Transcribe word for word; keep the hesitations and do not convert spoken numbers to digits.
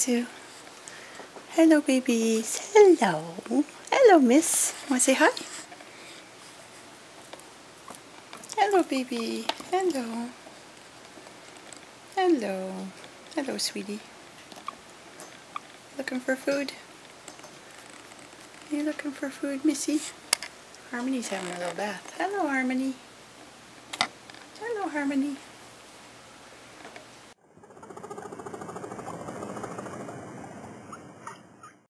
too. Hello, babies. Hello. Hello, miss. Want to say hi? Hello, baby. Hello. Hello. Hello, sweetie. Looking for food? Are you looking for food, Missy? Harmony's having a little bath. Hello, Harmony. Hello, Harmony.